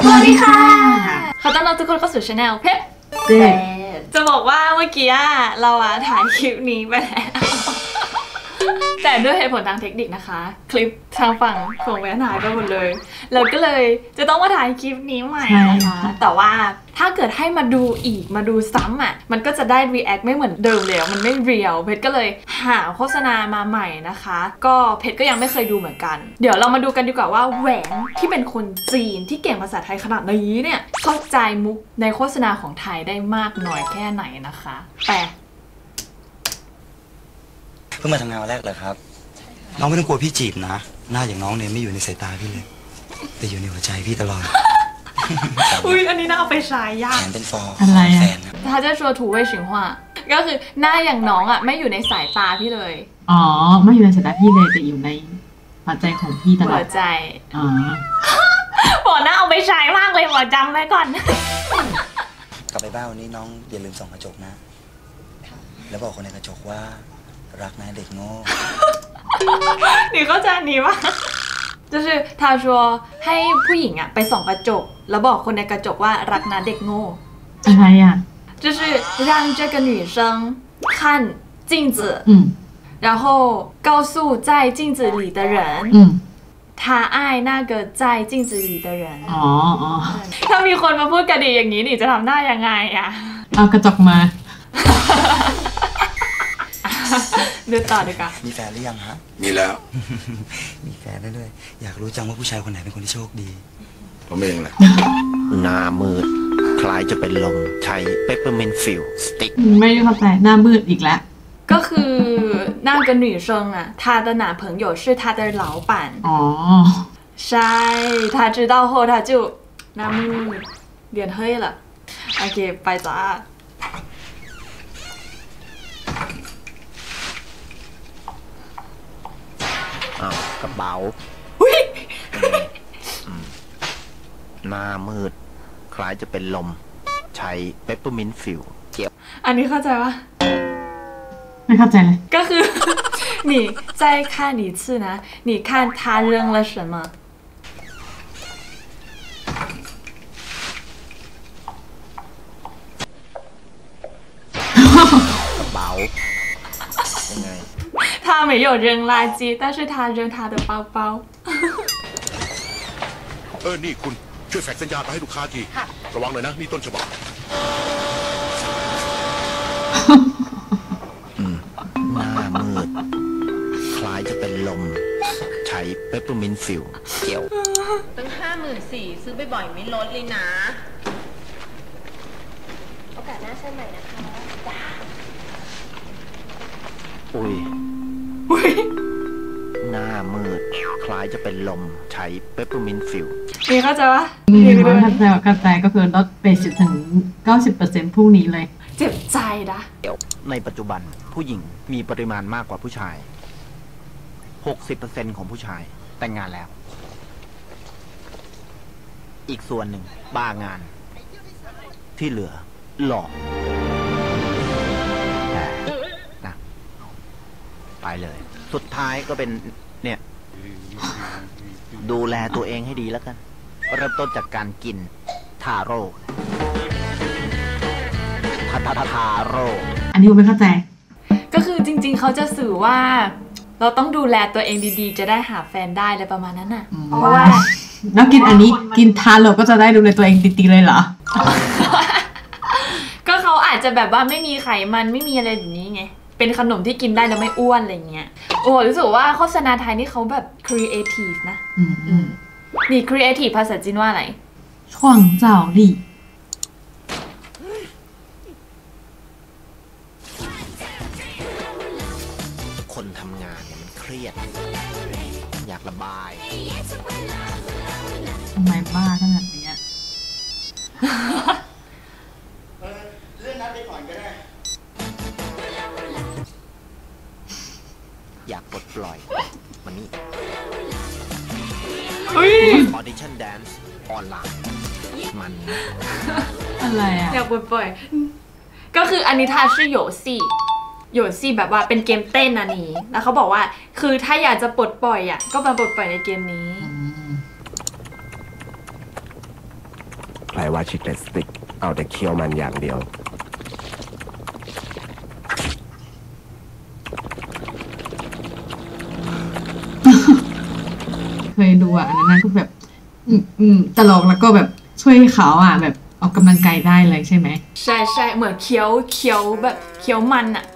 สวัสดีค่ะขอต้อนรับทุกคนเข้าสู่ช anel เพชรจะบอกว่าเมื่อกี้เราถ่ายคลิปนี้ไปแล้วแต่ด้วยเหตุผลทางเทคนิคนะคะคลิปทางฝั่งของแวนหายไปหมดเลยเราก็เลยจะต้องมาถ่ายคลิปนี้ใหม่นะคะแต่ว่าถ้าเกิดให้มาดูอีกมาดูซ้ำมันก็จะได้ react ไม่เหมือนเดิมเลยมันไม่เรียลเพชรก็เลยหาโฆษณามาใหม่นะคะก็เพชรก็ยังไม่เคยดูเหมือนกันเดี๋ยวเรามาดูกันดีกว่าว่าแหวนที่เป็นคนจีนที่เก่งภาษาไทยขนาดนี้เนี่ยเข้าใจมุกในโฆษณาของไทยได้มากน้อยแค่ไหนนะคะแต่เพิ่งมาทำงานวันแรกเลยครับน้องไม่ต้องกลัวพี่จีบนะหน้าอย่างน้องเนี่ยไม่อยู่ในสายตาพี่เลยแต่อยู่ในหัวใจพี่ตลอดอุ้ยอันนี้น่าเอาไปใช้ยากแฟนเป็นฟอร์อะไรแฟนถ้าจะชัวถูเว่ยฉิงว่าก็คือหน้าอย่างน้องไม่อยู่ในสายตาพี่เลยอ๋อไม่อยู่ในสายตาพี่เลยแต่อยู่ในหัวใจของพี่ตลอดหัวใจบอกหน้าเอาไปใช้มากเลยบอกจำไว้ก่อนกลับไปบ้านวันนี้น้องอย่าลืมส่องกระจกนะแล้วบอกคนในกระจกว่ารักนะเด็กโง่你เข้าใจนี้ปะ就是他说ให้ผู้หญิงไปส่องกระจกแล้วบอกคนในกระจกว่ารักนะเด็กโง่อะไร就是让这个女生看镜子然后告诉在镜子里的人他爱那个在镜子里的人ถ้ามีคนมาพูดกระดีอย่างนี้นี่จะทำหน้ายังไงเอากระจกมาดูต่อดีกว่ามีแฟนหรือยังฮะมีแล้วมีแฟนได้ด้วยอยากรู้จังว่าผู้ชายคนไหนเป็นคนที่โชคดีผมเองแหละหน้ามืดคล้ายจะเป็นลมใช้เปปเปอร์เมนต์ฟิลสติ๊กไม่เข้าใจหน้ามืดอีกแล้วก็คือ那个女生她的男朋友是她的老板อ๋อใช่她知道后她就หน้ามืดเรียนเฮ้ยล่ะโอเคไปจ้ากระเป๋าหน้ามืดคล้ายจะเป็นลมใช้เปปเปอร์มินต์ฟิลเกี่ยวอันนี้เข้าใจปะไม่เข้าใจเลยก็คือ你再看一次นะ你看他扔了什么กระเป๋ายังไง他没有扔垃圾但是他扔他的包包นี่คุณช่วยแฟกซ์สัญญาไปให้ลูกค้าทีระวังหน่อยนะนี่ต้นฉบับหน้ามืดคล้ายจะเป็นลมใช้เปปเปอร์มินต์ฟิลเกี่ยวตั้ง54,000ซื้อบ่อยๆไม่ลดเลยนะโอกาสหน้าเชิญใหม่นะคะอุ้ยหน้ามืดคล้ายจะเป็นลมใช้เปปเปอร์มินต์ฟิลนี่เข้าใจปะเข้าใจก็คือลดไปถึง 90% พรุ่งนี้เลยเจ็บใจนะในปัจจุบันผู้หญิงมีปริมาณมากกว่าผู้ชาย 60% ของผู้ชายแต่งงานแล้วอีกส่วนหนึ่งบ้างานที่เหลือหลอกนะไปเลยสุดท้ายก็เป็นเนี่ยดูแลตัวเองให้ดีแล้วกันเริ่มต้นจากการกินทาโร่ทาโร่อันนี้ผมไม่เข้าใจก็คือจริงๆเขาจะสื่อว่าเราต้องดูแลตัวเองดีๆจะได้หาแฟนได้เลยประมาณนั้นน่ะเพราะว่าแล้วกินอันนี้กินทาโร่ก็จะได้ดูแลตัวเองดีๆเลยเหรอก็เขาอาจจะแบบว่าไม่มีไขมันไม่มีอะไรแบบนี้ไงเป็นขนมที่กินได้แล้วไม่อ้วนอะไรเงี้ยโอ้รู้สึกว่าโฆษณาไทยนี่เขาแบบครีเอทีฟนะนี่ครีเอทีฟภาษาจีนว่าอะไร创造力คนทำงานเนี่ยมันเครียดอยากระบายทำไมบ้าขนาดนี้เลื่อนนัดไปก่อนก็ได้อยากปลดปล่อยมันนี่ออดิชั่นแดนซ์ออนไลน์มันอะไรอยากปลดปล่อยก็คืออันนี้ท่าชื่อโยซี่แบบว่าเป็นเกมเต้นอันนี้แล้วเขาบอกว่าคือถ้าอยากจะปลดปล่อยก็มาปลดปล่อยในเกมนี้รว่าชิคเลสติกเอาแต่เคี้ยวมันอย่างเดียวเคยดูอ่ะอันนั้นก็แบบตลกแล้วก็แบบช่วยเขาอ่ะแบบออกกำลังกายได้เลยใช่ไหมใช่ใช่เหมือนเคี้ยวแบบเคี้ยวมันอะ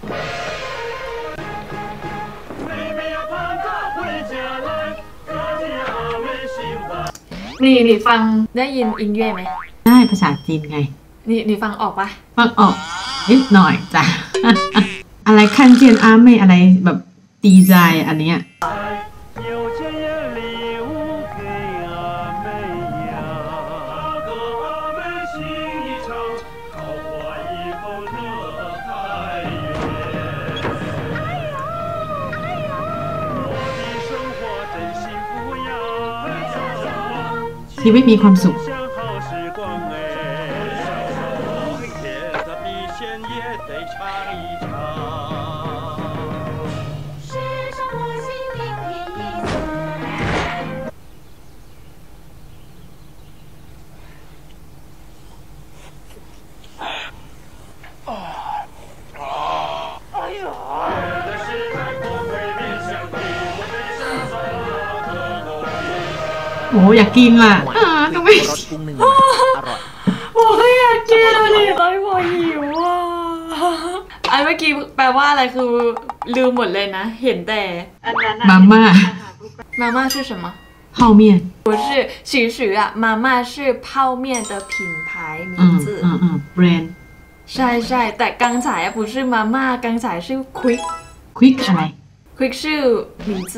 นี่ฟังได้ยินอินเย่ไหมได้ภาษาจีนไงนี่ฟังออกปะฟังออกนิดหน่อยจ้ะ อะไรคันเจียนอาไม่อะไรแบบดีใจอันเนี้ยชีวิตมีความสุขโอ้อยากกินล่ะทำไมรสกุ้งหนึ่งอร่อยโอ้ยอยากกินเลยตอนบอกหิวอ่ะอันเมื่อกี้แปลว่าอะไรคือลืมหมดเลยนะเห็นแต่อันนั้นมาม่ามาม่า是什么泡面不是其实啊妈妈是泡面的品牌名字 brand ใช่ใช่แต่刚才不是妈妈刚才是 quick อะไร quick 是名字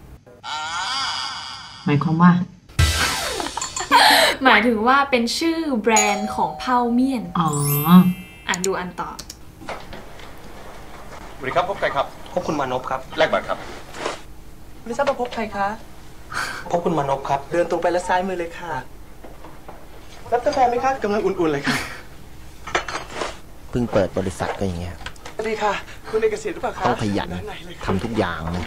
หมายความว่าหมายถึงว่าเป็นชื่อแบรนด์ของเผาเมี่ยนอ่านดูอันต่อสวัสดีครับพบใครครับพบคุณมานพครับแลกบัตรครับไม่ทราบว่าพบใครคะพบคุณมานพครับเดินตรงไปแล้วซ้ายมือเลยค่ะรับกาแฟไหมคะกำลังอุ่นๆเลยค่ะเพิ่งเปิดบริษัทก็อย่างเงี้ยสวัสดีค่ะคุณเอกสิทธิ์หรือเปล่าคะต้องขยันทำทุกอย่างเลย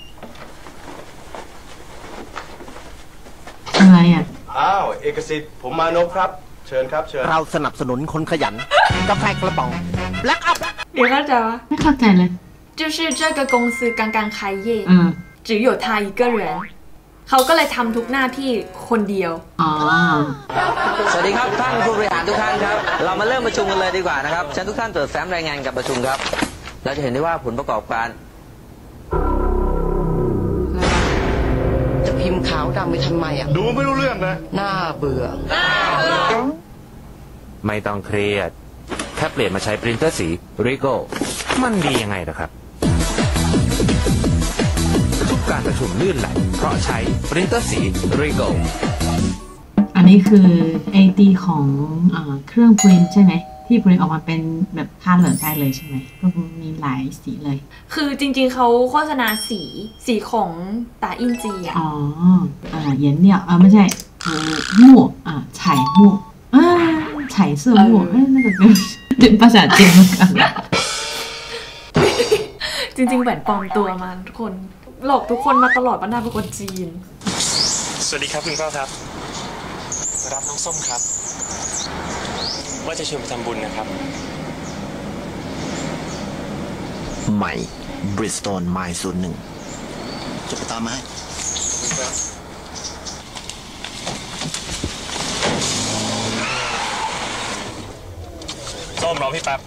อะไรอ่ะอ้าวเอกสิทธิ์ผมมานพครับเชิญครับเชิญเราสนับสนุนคนขยันกาแฟกระป๋องแบล็คอัพเดี๋ยวเข้าใจวะไม่เข้าใจเลย就是这个公司刚刚开业只有他一个人เขาก็เลยทำทุกหน้าที่คนเดียวสวัสดีครับท่านผู้บริหารทุกท่านครับเรามาเริ่มประชุมกันเลยดีกว่านะครับเชิญทุกท่านตรวจแฟ้มรายงานกับประชุมครับเราจะเห็นได้ว่าผลประกอบการจะพิมพ์ขาวดำไปทำไมอ่ะดูไม่รู้เรื่องนะน่าเบื่อไม่ต้องเครียดแค่เปลี่ยนมาใช้ปรินเตอร์สีริโก้มันดียังไงนะครับทุกการประชุมลื่นไหลเพราะใช้ปรินเตอร์สีริโก้อันนี้คือไอดีของเครื่องปรินใช่ไหมที่ปรินออกมาเป็นแบบผ้าเหลืองได้เลยใช่ไหมก็มีหลายสีเลยคือจริงๆเขาโฆษณาสีของตาอินจีเย็นเนี่ยไม่ใช่หมวกไฉหมวกไฉเสื้อหมวกน่าจะเป็นภาษาจีนเหมือนกันจริงๆแหวนปลอมตัวมาทุกคนหลอกทุกคนมาตลอดว่าน่าเป็นคนจีนสวัสดีครับคุณก้าวครับรับน้องส้มครับว่าจะชวนไปทำบุญนะครับใหม่ Bridgestone My 01 จะไปตามมาให้ส้มรอพี่แป๊บ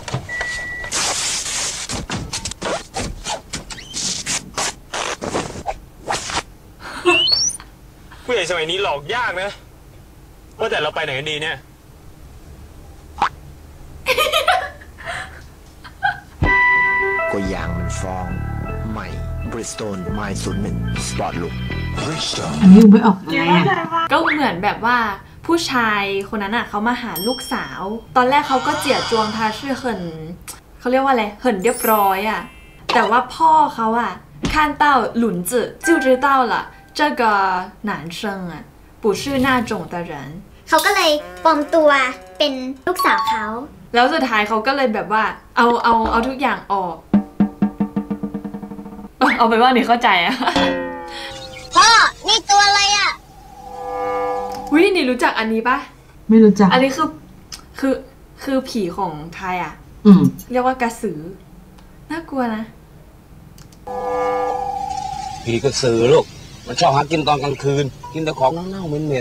ผู้ใหญ่สมัยนี้หลอกยากนะว่าแต่เราไปไหนกันดีเนี่ยก็ยางมันฟองใหม่ Bridgestone My 01 Sport Look อันนี้ไม่ออกอะไรอ่ะก็เหมือนแบบว่าผู้ชายคนนั้นเขามาหาลูกสาวตอนแรกเขาก็เจี๋ยจวงทาชื่อเหินเขาเรียกว่าอะไรเหินเรียบร้อยอ่ะแต่ว่าพ่อเขา看到轮子就知道了这个男生不是那种的人เขาก็เลยปลอมตัวเป็นลูกสาวเขาแล้วสุดท้ายเขาก็เลยแบบว่าเอาทุกอย่างออกเอาไปว่านี่เข้าใจพ่อนี่ตัวอะไรวินี่รู้จักอันนี้ปะไม่รู้จักอันนี้คือผีของไทยอ่ะเรียกว่ากระสือน่ากลัวนะผีกระสือลูกมันชอบหากินตอนกลางคืนกินแต่ของเน่าๆเหม็น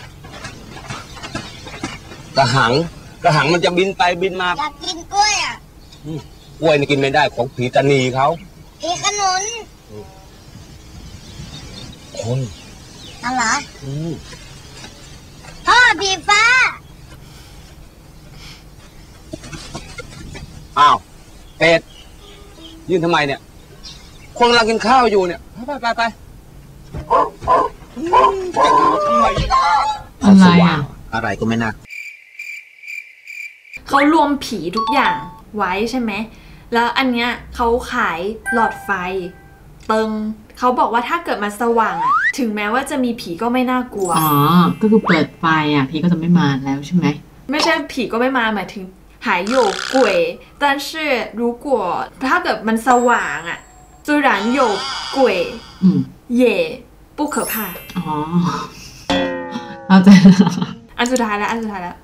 ๆกระหังมันจะบินไปบินมาอยากกินกล้วยอ่ะกล้วยนี่กินไม่ได้ของผีตานีเขาผีขนุนคนนั่นเหรอพ่อผีฟ้าอ้าวเป็ดยืนทำไมเนี่ยคนกำลังกินข้าวอยู่เนี่ยไปอะไรอ่ะอะไรก็ไม่น่าเขารวมผีทุกอย่างไว้ใช่ไหมแล้วอันเนี้ยเขาขายหลอดไฟเติงเขาบอกว่าถ้าเกิดมันสว่างอ่ะถึงแม้ว่าจะมีผีก็ไม่น่ากลัวก็คือเปิดไฟอ่ะผีก็จะไม่มาแล้วใช่ไหมไม่ใช่ผีก็ไม่มาหมายถึงหาย有鬼但是如果ถ้าเกิดมันสว่างอ่ะ虽然有鬼也不可怕เราจะอันสุดท้ายแล้ว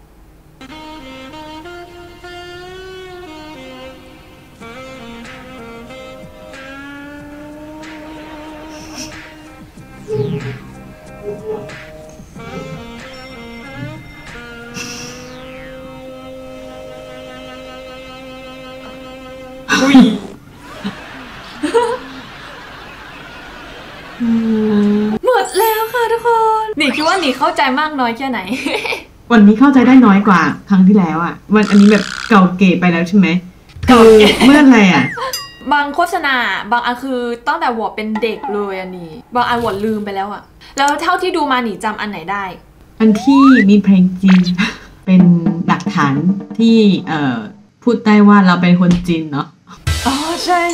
หมดแล้วค่ะทุกคนหนีคิดว่าหนีเข้าใจมากน้อยแค่ไหนวันนี้เข้าใจได้น้อยกว่าครั้งที่แล้วอ่ะวันอันนี้แบบเก่าเก๋ไปแล้วใช่ไหมเก่าเมื่อไรอ่ะบางโฆษณาบางอันคือตั้งแต่วอดเป็นเด็กเลยอันนี้บางอันวอดลืมไปแล้วอ่ะแล้วเท่าที่ดูมาหนีจำอันไหนได้อันที่มีเพลงจีนเป็นหลักฐานที่พูดได้ว่าเราเป็นคนจีนเนาะอ๋อใช่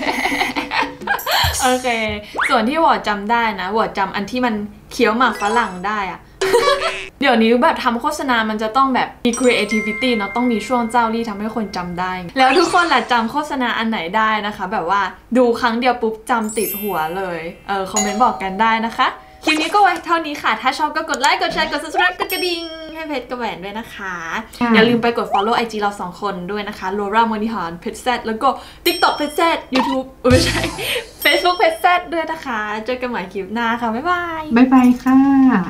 โอเคส่วนที่วอดจำได้นะวอดจำอันที่มันเคี้ยวหมากฝรั่งได้อะ เดี๋ยวนี้แบบทำโฆษณามันจะต้องแบบมี creativity เนาะต้องมีช่วงเจ้าลี่ทำให้คนจำได้แล้วทุกคนล่ะจำโฆษณาอันไหนได้นะคะแบบว่าดูครั้งเดียวปุ๊บจำติดหัวเลยคอมเมนต์บอกกันได้นะคะคลิปนี้ก็ไว้เท่านี้ค่ะถ้าชอบก็กดไลค์กดแชร์กด subscribe กดกระดิ่งให้เพชรกับแหวนด้วยนะคะอย่าลืมไปกด follow IG เรา2คนด้วยนะคะโลรา มณีหอนเพชรแซดแล้วก็ TikTok เพชรแซด YouTube ไม่ใช่ Facebook เพชรแซดด้วยนะคะเจอกันใหม่คลิปหน้าค่ะบ๊ายบายค่ะ